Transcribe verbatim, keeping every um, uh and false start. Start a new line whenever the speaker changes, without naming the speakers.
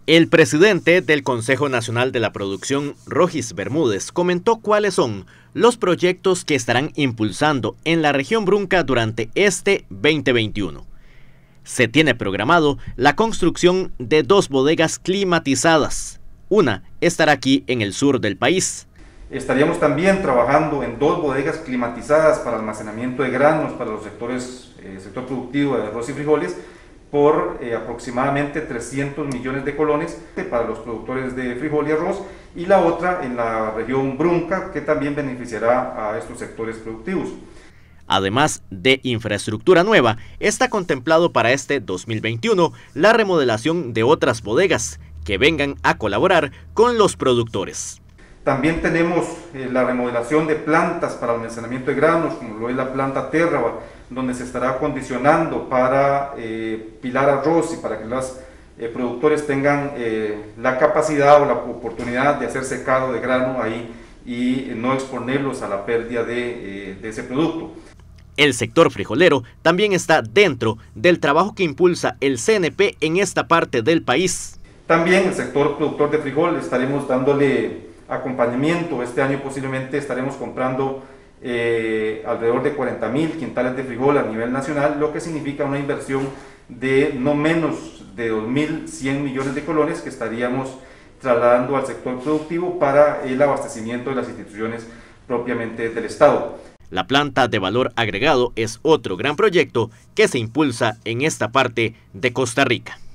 El presidente del Consejo Nacional de la Producción, Rogis Bermúdez, comentó cuáles son los proyectos que estarán impulsando en la región Brunca durante este veinte veintiuno. Se tiene programado la construcción de dos bodegas climatizadas. Una estará aquí en el sur del país.
Estaríamos también trabajando en dos bodegas climatizadas para almacenamiento de granos para los sectores, eh, sector productivo de arroz y frijoles, por eh, aproximadamente trescientos millones de colones para los productores de frijol y arroz, y la otra en la región Brunca, que también beneficiará a estos sectores productivos.
Además de infraestructura nueva, está contemplado para este dos mil veintiuno la remodelación de otras bodegas que vengan a colaborar con los productores.
También tenemos eh, la remodelación de plantas para almacenamiento de granos, como lo es la planta Térraba, donde se estará acondicionando para eh, pilar arroz y para que los eh, productores tengan eh, la capacidad o la oportunidad de hacer secado de grano ahí y no exponerlos a la pérdida de, eh, de ese producto.
El sector frijolero también está dentro del trabajo que impulsa el C N P en esta parte del país.
También el sector productor de frijol estaremos dándole acompañamiento. Este año posiblemente estaremos comprando eh, alrededor de cuarenta mil quintales de frijol a nivel nacional, lo que significa una inversión de no menos de dos mil cien millones de colones que estaríamos trasladando al sector productivo para el abastecimiento de las instituciones propiamente del Estado.
La planta de valor agregado es otro gran proyecto que se impulsa en esta parte de Costa Rica.